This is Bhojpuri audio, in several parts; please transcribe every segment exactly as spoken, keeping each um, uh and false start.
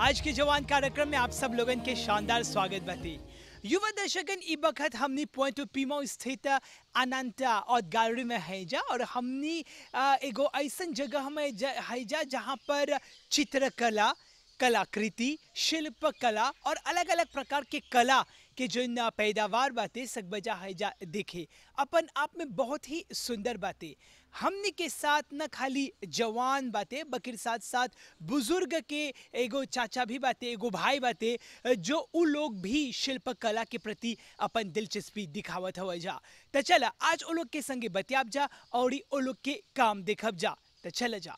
आज के जवान कार्यक्रम में आप सब लोगन के शानदार स्वागत बाती। युवा दर्शकन ई बखत हमनी पॉइंट ऑफ पीमो स्थित अनंता और गैलरी में है जा और हमनी आ, एगो ऐसन जगह में है जा जहाँ पर चित्रकला, कलाकृति, शिल्प कला और अलग अलग प्रकार के कला के जो न पैदावार बातें सकबजा है जा देखे अपन आप में बहुत ही सुंदर बातें। हमने के साथ न खाली जवान बातें बल्कि साथ साथ बुजुर्ग के एगो चाचा भी बातें, एगो भाई बातें जो उ लोग भी शिल्प कला के प्रति अपन दिलचस्पी दिखावत हवा जा। तो चला आज ओ लोग के संगे बतियाब जा और ओ लोग के काम देखब जा। तो चला जा।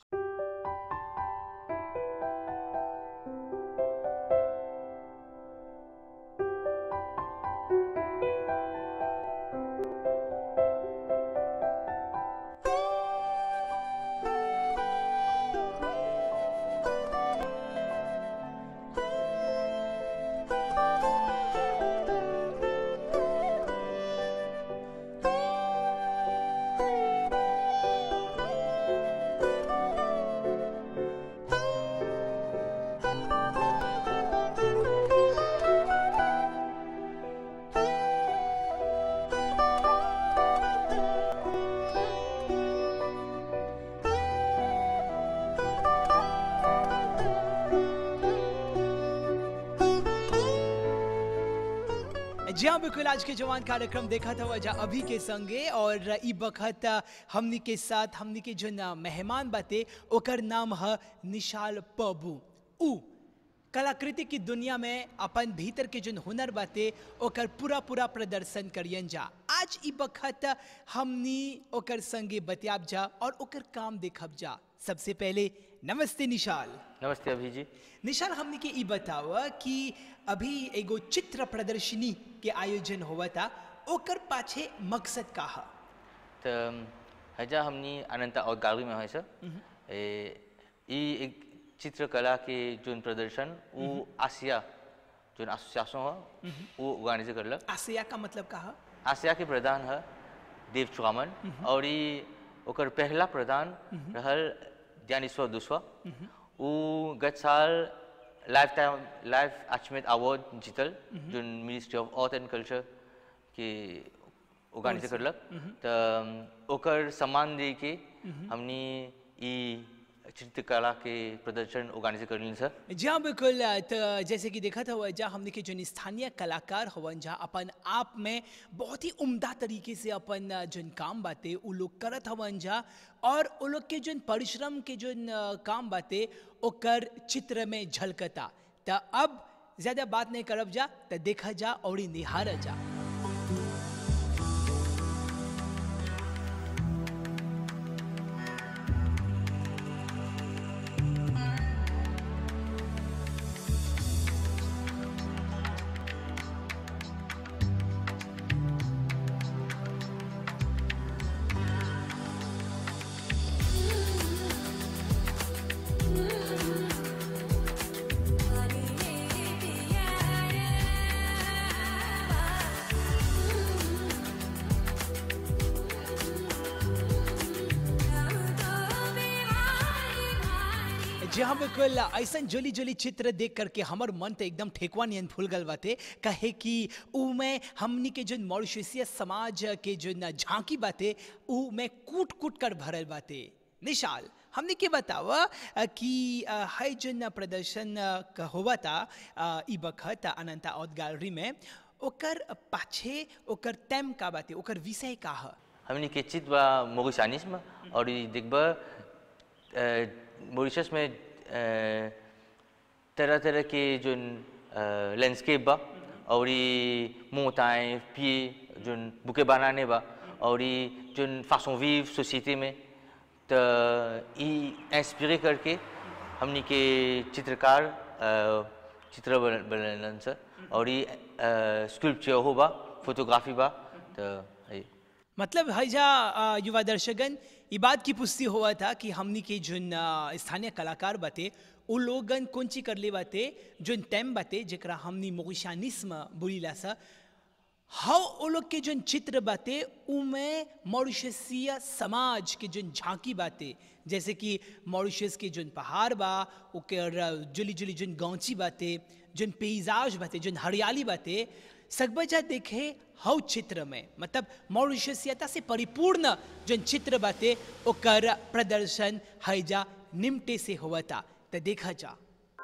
जी हाँ बिल्कुल, आज के जवान कार्यक्रम देखा था वजह अभी के संगे और ई बखत हमनी के साथ हमनी के जो ना मेहमान बाते ओकर नाम है निशाल पबू। उ कलाकृति की दुनिया में अपन भीतर के जो हुनर बाते ओकर पूरा पूरा प्रदर्शन करियन जा। आज ई बखत हमनी ओकर संगे बतियाब जा और ओकर काम देखब जा। सबसे पहले नमस्ते निशाल। नमस्ते अभी जी। निशाल, हमने के ई बताओ कि अभी एगो चित्र प्रदर्शनी के आयोजन हुआ था, ओकर पाछे मकसद का है? तो हजा हमनी अनंता और गैलरी में है सर ए ई एक चित्रकला के जो प्रदर्शन वो आसिया जो एसोसिएशन है वो ऑर्गेनाइज करलक। आसिया का मतलब का है? आसिया के प्रधान है देव चुआमन और ई ओकर पहला प्रधान रहल ज्ञानेश्वर दुस्वा। वो गत साल lifetime life achievement award जीतल जो ministry of art and culture के ऑर्गेनाइज करलक। तो ओकर सम्मान दे के हमनी ई चित्रकला के प्रदर्शन ऑर्गेनाइज करलिन सर। जी हाँ बिल्कुल। तो जैसे कि देखा था वह जहाँ हमने के जो स्थानीय कलाकार हवन जहाँ अपन आप में बहुत ही उम्दा तरीके से अपन जो काम बातें वो लोग करत हवन जा और वो लोग के जो परिश्रम के जो काम बातें ओकर चित्र में झलकता। तो अब ज़्यादा बात नहीं करब जा, तो देखा जा और निहार जा। जी हाँ बिल्कुल, ऐसा जोली जोली चित्र देख करके हमार मन तो एकदम ठेकुआ नियन फूल गल बाते। कहे कि उ में हमनी के जो मॉरिशसियस समाज के जो न झांकी बाते उ में कूट कूट कर भरल बाते। निशाल, हमने के बताओ कि है जो न प्रदर्शन हुआ था ई बखत अनंता आर्ट गैलरी में, ओकर पाछे ओकर तेम का बाते, ओकर विषय का है? हमनी के चित्र बा मोरिशानिज्म और देखबा मॉरिशस में तरह तरह के जो लैंडस्केप बा और मोटाएं पिए जो बुके बनाने बा और जो फासों वीव सोसाइटी में तो ई इंस्पिरे करके हमनी के चित्रकार चित्र बनलन सर और स्कल्पचर हो बा, फोटोग्राफी बा। तो मतलब हैजा युवा दर्शकगण ये बात की पुष्टि हुआ था कि हमनी के जो स्थानीय कलाकार बाते वो लोगन कौन ची कर ले बाते जो टेम बाते जरा हमनी मोरिशानिज्म बोलीला सा हाउ वो लोग के जोन चित्र बाते उमें मॉरिशसीय समाज के जोन झांकी बाते, जैसे कि मॉरिशस के जोन पहाड़ बा ओकर जुली जुली जोन गांची बाते, जोन पेजाज बाते, जोन हरियाली बाते, सकबजा देखे हाउ चित्र में, मतलब मॉरिशसियता से परिपूर्ण जोन चित्र बाते ओकर प्रदर्शन हैजा निमटे से हुआ था। तो देखा जा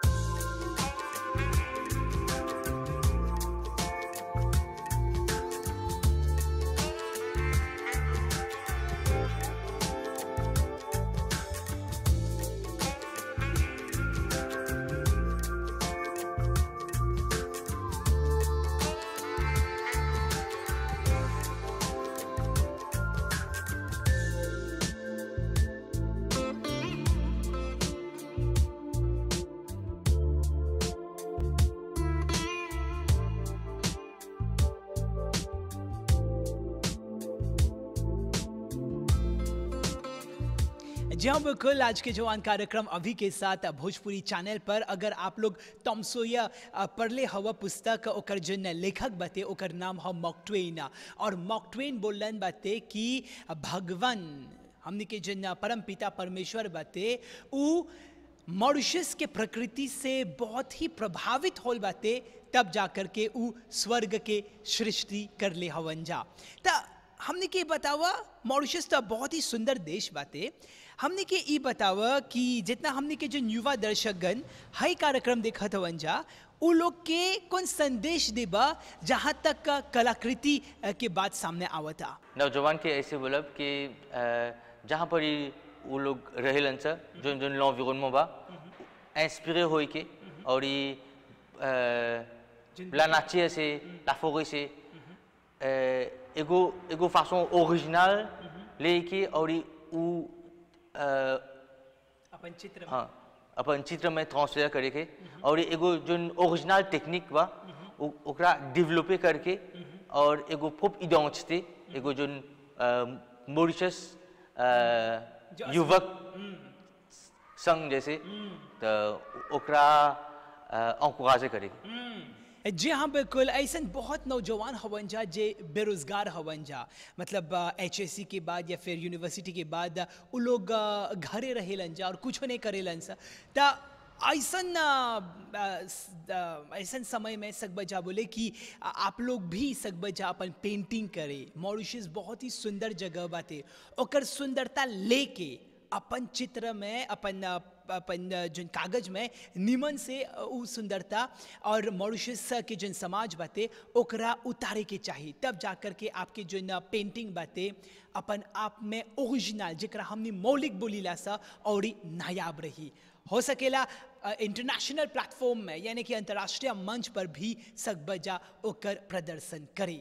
जी हाँ बिल्कुल, आज के जवान कार्यक्रम अभी के साथ भोजपुरी चैनल पर। अगर आप लोग तमसोया पढ़ले हवा पुस्तक ओकर जन लेखक बाते ओकर नाम है मार्क ट्वेन, और मार्क ट्वेन बोलन बाते कि भगवान हमने के जन परम पिता परमेश्वर बाते उ मॉरिशस के प्रकृति से बहुत ही प्रभावित होल बाते, तब जाकर के उ स्वर्ग के सृष्टि कर ले हवन जा। ता हमने के बतावा मॉरिशस तो बहुत ही सुंदर देश बाते, हमने के ई बतावा कि जितना हमने के जो युवा दर्शकगण हाई कार्यक्रम देखत हवन जा उ लोग के कौन संदेश देबा जहाँ तक कलाकृति के बात सामने आवता। नौजवान के ऐसे बोलब कि जहाँ पर ही वो लोग रहेलन सा जोन जोन l'environnement बा इंस्पिरे होई के और ये la nature से la forêt से एगो एगो façon original लेके और ये उ अपन चित्र हाँ अपन चित्र में ट्रांसफर करके और एगो जोन ओरिजिनल टेक्निक बा ओकरा डेवलप करके और एगो पॉप इडेंटिटी एगो जोन मॉरिशस युवक संघ जैसे तो ओकरा एनकरेज करेगी। जी हाँ बिल्कुल, ऐसा बहुत नौजवान हवन जा जे बेरोजगार हवन जा, मतलब एच एस सी के बाद या फिर यूनिवर्सिटी के बाद वो लोग घरे रहेलन जा और कुछ नहीं करेलन सा। ता ऐसा ऐसा समय में सकबजा बोले कि आप लोग भी सकबजा अपन पेंटिंग करे। मॉरिशस बहुत ही सुंदर जगह बाते, ओकर सुंदरता लेके अपन चित्र में अपन अपन जन कागज में निमन से उ सुंदरता और मॉरिशस के जन समाज बाते ओकरा उतारे के चाहिए, तब जाकर के आपके जन पेंटिंग बाते अपन आप में ओरिजिनल जेकरा हमने मौलिक बोलीला सा और नायाब रही। हो सकेला इंटरनेशनल प्लेटफॉर्म में यानी कि अंतर्राष्ट्रीय मंच पर भी सकबजा ओकर प्रदर्शन करे।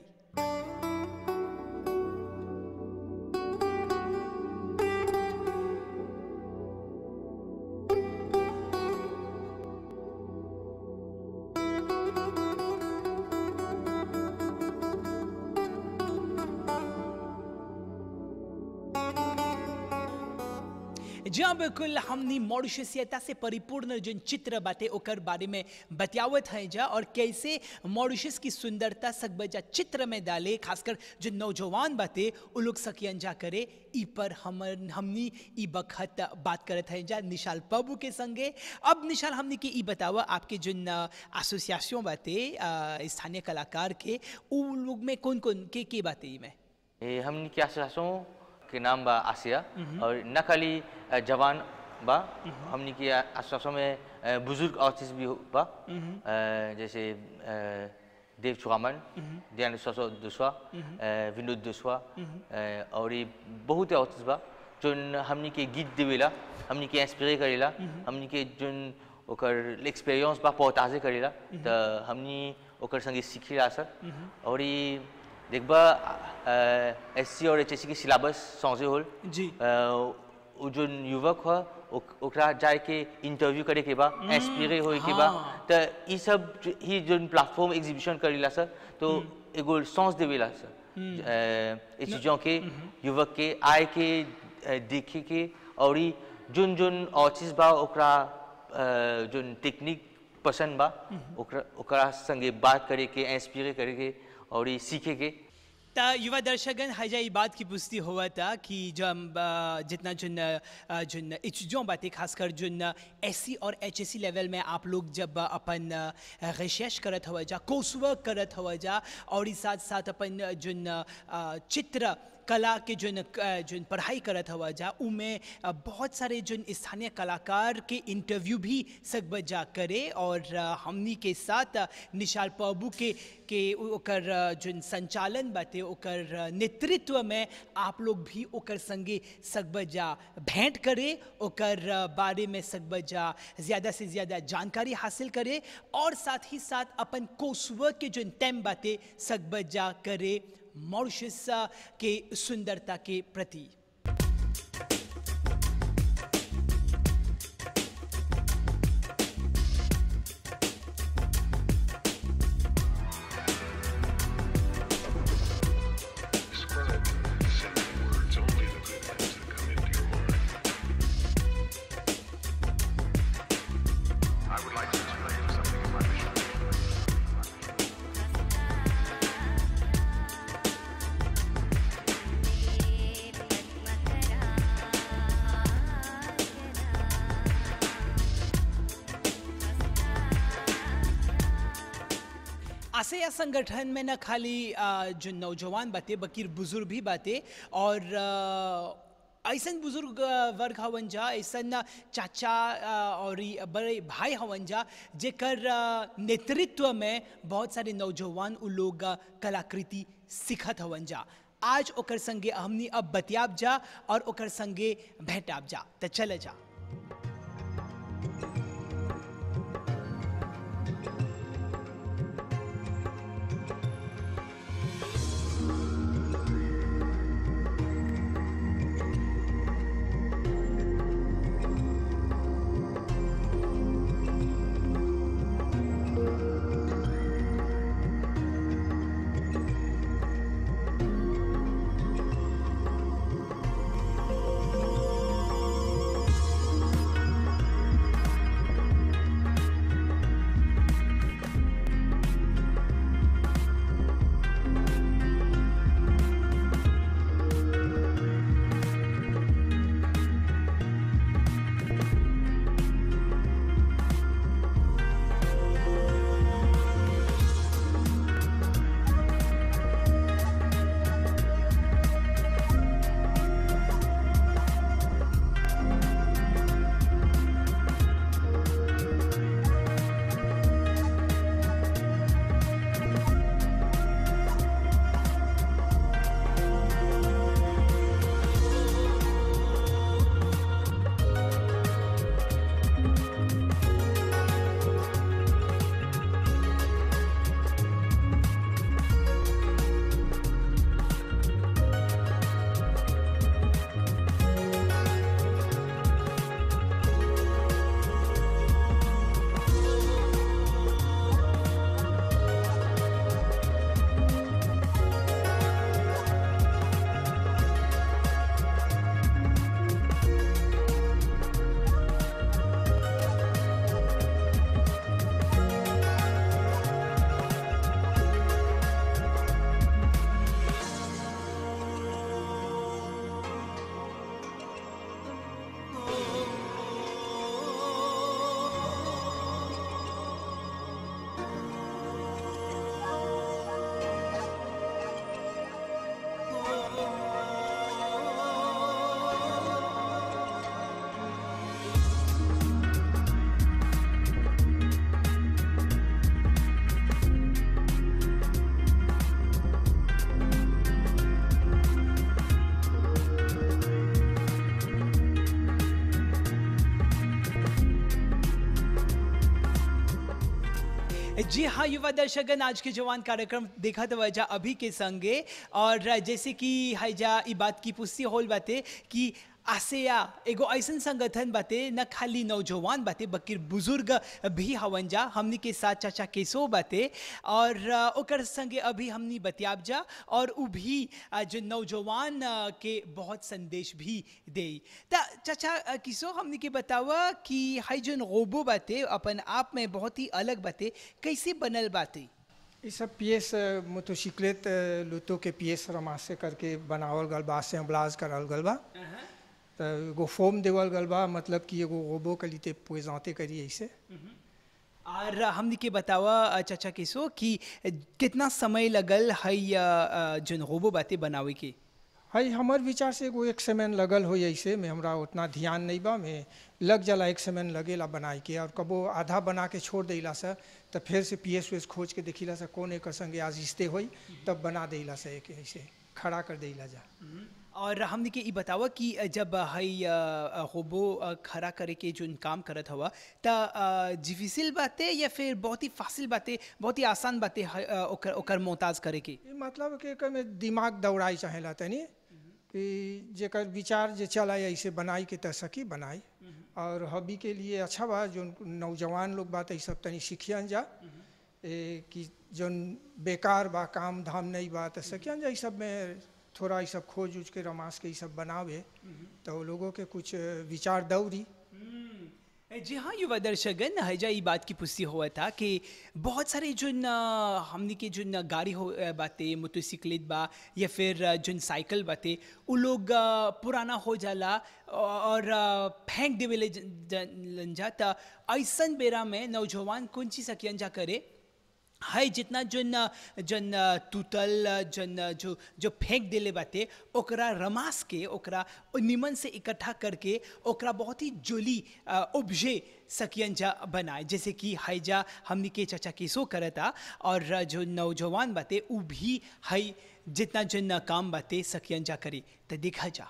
जहाँ बिल्कुल हमने मॉरिशसियता से परिपूर्ण जो चित्र बाते ओकर बारे में बतियावत हैं जा, और कैसे मॉरिशस की सुंदरता सकबजा चित्र में डाले, खासकर जो नौजवान बाते वो लोग सकियन जा करे। ई पर हम हमनी ई बखत बात करत हैं जा निशाल पबू के संगे। अब निशाल हमने की ई बतावा आपके जो एसोसिएशन बाते स्थानीय कलाकार के उ लोग में कौन कौन के के बाते ई में हमने की एसोसिएशन के नाम बा आसिया, और न खाली जवान बा, हमने की एसोसिएशन में बुजुर्ग आर्टिस्ट भी बा, जैसे देव चुरामन, दियान दुसवा, विनोद दुसवा, और ये बहुत आर्टिस्ट बा जो हमने के गीत देवेला, हमने के इंस्पिरे करेला, हमने के जो ओकर एक्सपीरियंस बा पहुँचाजे करेला, तो हमने ओकर संगे सीखेला सर। और ये देखबा एस सी और एच एस सी के सिलेबस समझे होल जी, वो जो युवक हो ओकरा जाए के इंटरव्यू करे के बा, इंस्पिरे होए के बा, तो ये सब ही जो प्लेटफॉर्म एग्जीबिशन करेला सर, तो एगो सॉन्स देवेला सर एस्टूडेंट के युवक के आए के देखे के, और जोन जोन आर्टिस्ट बा ओकरा जोन टेक्निक पसंद बा ओकरा ओकरा संगे बात करे के, इंस्पिरे करे के, और ये सीखे के। ता युवा दर्शकगण हजा ये बात की पुष्टि हुआ था कि जब अ, जितना जुन अ, जुन इचुजों बातें खासकर जुन एससी और एचएससी लेवल में आप लोग जब अपन रिसर्च करत हवा जा कोर्स वर्क करत हवा जा और इस साथ साथ अपन जुन अ, चित्र कला के जुन अ, जुन पढ़ाई करत हवा जा उमें अ, बहुत सारे जुन स्थानीय कलाकार के इंटरव्यू भी सकबत जा करे और अ, हमनी के साथ अ, निशाल पबू के के उ- ओकर अ, जुन संचालन बाते ओकर अ, नेतृत्व में आप लोग भी ओकर संगे सकबत जा भेंट करे ओकर अ, बारे में सकबत जा ज़्यादा से ज़्यादा जानकारी हासिल करे और साथ ही साथ अपन कोर्सवर्क के जुन टेम बाते सकबत जा करे मॉरिशस के सुंदरता के प्रति। Describe in simple words only the good things that come into your mind. I would like to explain something of my mission. Asia संगठन में न खाली अ, जो नौजवान बातें बकीर बुजुर्ग भी बातें और अ, ऐसन बुजुर्ग अ, वर्ग हवन जा ऐसन चाचा अ, और ई बड़े भाई हवन जा जेकर अ, नेतृत्व में बहुत सारे नौजवान उ लोग अ, कलाकृति सीखत हवन जा। आज ओकर संगे हमनी अब बतियाब जा और ओकर संगे भेंटाब जा तो चले जा। जी हाँ युवा दर्शकगण आज के जवान कार्यक्रम देखा तो वजह अभी के संगे और जैसे कि हैजा ई बात की पुष्टि होल बाते कि आसिया एगो ऐसन संगठन बाते न खाली नौजवान बाते बल्कि बुजुर्ग भी हवन जा हमनी के साथ चाचा केसो बाते और अ, ओकर संगे अभी हमनी बतियाब जा और उ भी अ, जो नौजवान अ, के बहुत संदेश भी दे ता चाचा अ, किसो हमनी के बतावा कि हाई जोन रोबो बाते अपन आप में बहुत ही अलग बाते कैसे बनल बाते। ये सब पियस मोटोसिक्लेट लूटो के पियस रमासे करके बनावल गल बा, असेंबलाज करल गल बा। तो एगो फोम देवल गल बा, मतलब कि एगो रोबो के लिए प्रेजेंटे करी ऐसे। और हमने के बतावा अ, चाचा किसो कि कितना समय लगल है जन रोबो बातें बनावे के? हाई हमार विचार से एगो एक सेमेन लगल हो ऐसे में, हमरा उतना ध्यान नहीं बा, में लग जाला एक सेमेन लगेला बनाई के। और कबो आधा बना के छोड़ देला से तो फिर से पी एस वेस खोज के देखिला से कौन एक संगे आज इस्ते होई, तब बना देला से एक ऐसे खड़ा कर देला जा। और हमने के ई बतावा कि जब हई रोबो खड़ा करे के जो काम करत हवा त डिफिसिल बातें या फिर बहुत ही फासिल बातें, बहुत ही आसान बातें है, अ, ओकर ओकर मोहताज करे के? ये मतलब कि एकर में दिमाग दौड़ाई चाहेला तनी, कि जेकर विचार जे चला ऐसे बनाई के त सकी बनाई। और हॉबी के लिए अच्छा बा, जो नौजवान लोग बात ये सब तनी सीखियन जा, ए, कि जो बेकार बा काम धाम नहीं बा तो सकियन जा, ये सब में थोड़ा ये सब खोज उज के रमास के ये सब बनावे तो लोगों के कुछ विचार दौड़ी। जी हाँ, युवा दर्शकगण हजा ये बात की पुष्टि हुआ था कि बहुत सारे जो हमने के जो गाड़ी हो बातें, मोटरसाइकिल बा या फिर जो साइकिल बातें, वो लोग अ, पुराना हो जाला और अ, फेंक देवे जाता। ऐसन बेरा में नौजवान कौन चीज सकियन जा करे है, जितना जन जन टूटल जन जो जो फेंक देले बाते ओकरा रमास के, ओकरा निमन से इकट्ठा करके ओकरा बहुत ही जोली ऑब्जे सकियन जा बनाए। जैसे कि हैजा हमनी के चाचा केसो करता, और जो नौजवान बाते वो भी है जितना जन काम बाते सकियन जा करे। तो देखा जा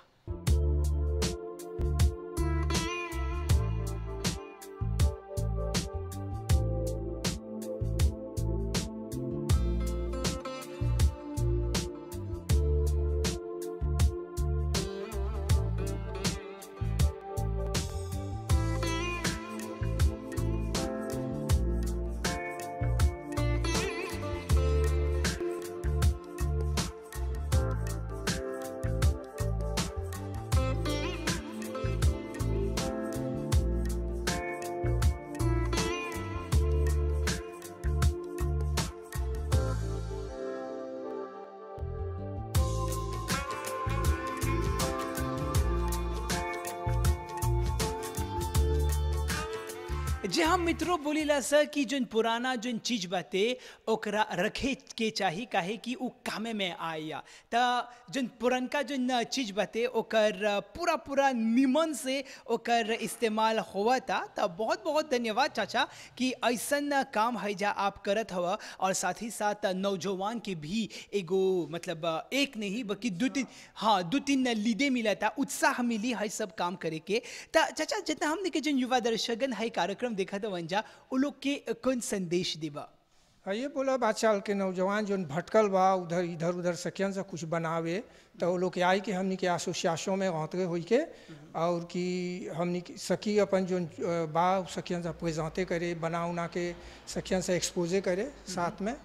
जे हम मित्रों बोलीला सर कि जोन पुराना जोन चीज बाते ओकरा रखे के चाही, काहे कि उ कामे में आया। त जोन पुरनका जोन चीज बाते ओकर पूरा पूरा निमन से ओकर इस्तेमाल हुआ था। त बहुत बहुत धन्यवाद चाचा कि ऐसन काम है जा आप करत हवा, और साथ ही साथ नौजवान के भी एगो मतलब एक नहीं बल्कि दो तीन, हाँ दो तीन लीडे मिला था, उत्साह मिली है सब काम करे के। त चाचा जितना हमने के जोन युवा दर्शकगण है कार्यक्रम देखा तो वंजा उ लोग के कौन संदेश देबा? हाँ, ये बोला आजकल के नौजवान जो भटकल बा उधर इधर उधर सकियन से कुछ बनावे, तो वो लोग के आई कि हमनी के एसोसिएशन में रहते हुई के, और कि हमनी के सकी अपन जो बा सकियन से प्रेजेंटे करे, बना उना के सकियन से एक्सपोजे करे साथ में।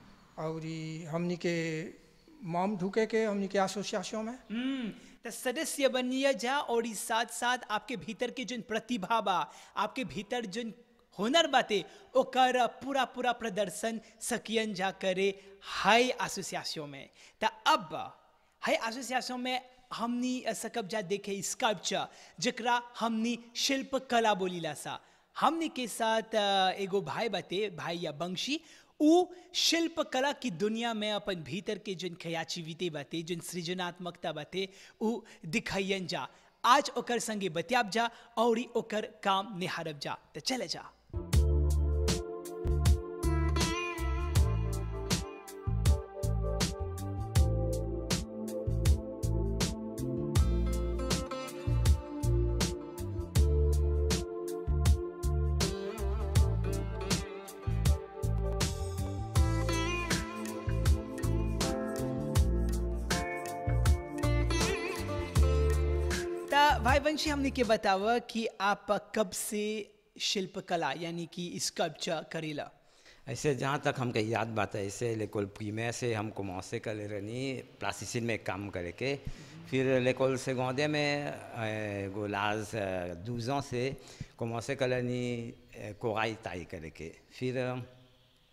और हमनी के मॉम ढुके के हमनी के एसोसिएशन में तो सदस्य बनिए जा, और इस साथ साथ आपके भीतर के जो प्रतिभा बा, आपके भीतर जो हुनर बाते ओकर पूरा पूरा प्रदर्शन सकियन जा करे हाई एसोसिएशन में। तो अब हाई एसोसिएशन में हमनी सकब जा देखे स्कल्पचर, जकरा हमनी शिल्प कला बोलीला सा। हमनी के साथ एगो भाई बाते, भाई या बंशी, उ शिल्प कला की दुनिया में अपन भीतर के जिन क्रिएटिविटी बाते, जिन सृजनात्मकता बाते उ दिखाइयन जा। आज ओकर संगे बतियाब जा और ओकर काम निहारब जा। तो चले जा। भाई वंशी हमने के बतावा कि आप कब से शिल्पकला यानी कि स्कल्पचर करेला? ऐसे जहाँ तक हमके याद बात है, ऐसे लेकोल प्रीमियर से हम कॉमर्स कर ले रही प्लास्टिसिन में काम करे के। फिर लेकोल सेकेंडरी में गोलाज douze से कॉमर्स कर लेनी कोराई ताई करे के। फिर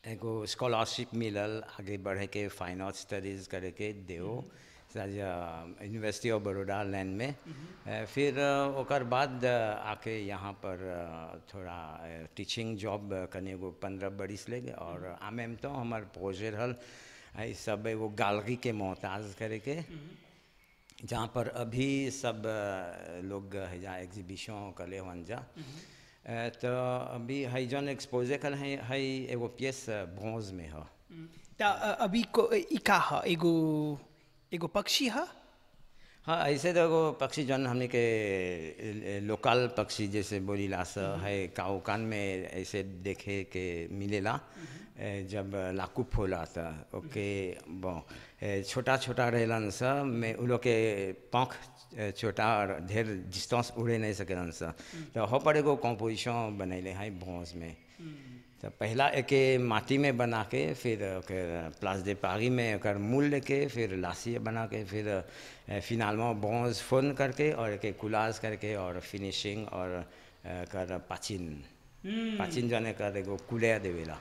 एगो स्कॉलरशिप मिलल आगे बढ़े के फाइन आर्ट स्टडीज़ करे के देओ यूनिवर्सिटी ऑफ बड़ौदा लैंड में। अ, फिर अ, ओकर बाद अ, आके यहाँ पर अ, थोड़ा टीचिंग जॉब करने को पंद्रह बरिस ले गए और आमे में तो हमार प्रोजे रहल ई सब एगो गैलरी के मोहताज करे के, जहाँ पर अभी सब अ, लोग हैजा एग्जीबिशन कले हन जा। अ, तो अभी है जौन एक्सपोजे कल है है एगो पीस ब्रोंज में है। त अभी को ई का ह एगो एगो पक्षी ह। हाँ ऐसे तो एगो पक्षी जौन हमने के लोकल पक्षी जैसे बोलीला सा है काऊ कान में ऐसे देखे के मिलेला ए, जब लाकूप होला था ओके बो छोटा छोटा रहलन सा में उ लोग के पंख छोटा और ढेर डिस्टेंस उड़े नहीं सकेलन सा, तो हो पर एगो कंपोजिशन बनैले हैं ब्रोंज में। तो पहला एके माटी में बना के फिर ओकर प्लास दे पारी में ओकर मूल लेके फिर लासी बना के फिर फिनाल में ब्रोंज फोन करके और एके कुलाज करके और फिनिशिंग और अ, कर पाचिन पाचिन जाने कर एगो कुलिया देवेला।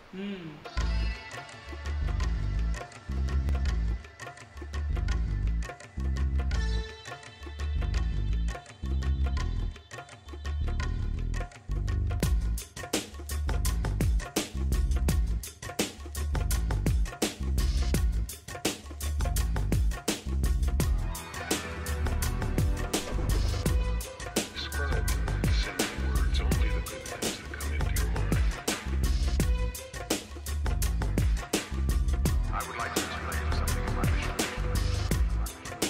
Describe in simple words only the good things that come into your mind. I would like to explain something of my mission.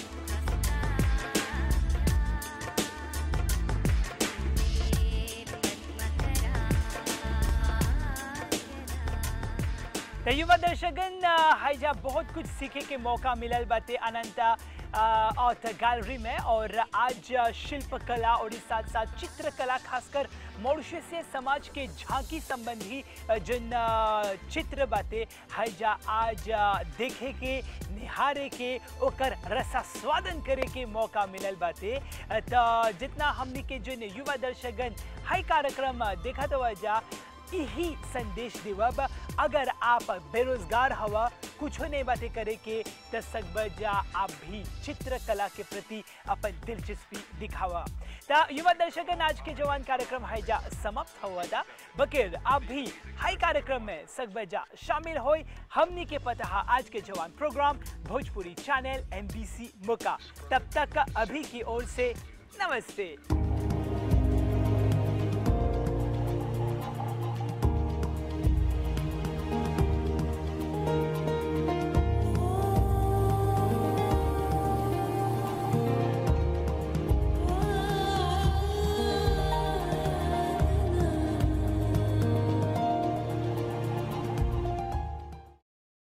तो युवा दर्शकगण हैजा बहुत कुछ सीखे के मौका मिलल बाते अनंता आर्ट गैलरी में। और आज शिल्पकला और इस साथ साथ चित्रकला खासकर मॉरिशसीय समाज के झांकी संबंधी जिन चित्र बाते हैजा आज देखे के निहारे के ओकर रसास्वादन करे के मौका मिलल बाते। तो जितना हमनी के जिन युवा दर्शकगण हाई कार्यक्रम देखा तो वजह यही संदेश देवब, अगर आप बेरोजगार हवा कुछ नहीं बातें करे के तो सकबजा आप भी चित्रकला के प्रति अपन दिलचस्पी दिखावा। ता युवा दर्शकन आज के जवान कार्यक्रम है जा समाप्त हुआ था, बकिर आप भी हाई कार्यक्रम में सकबजा शामिल होई। हमनी के पता है आज के जवान प्रोग्राम भोजपुरी चैनल एमबीसी मुका। तब तक अभी की ओर से नमस्ते।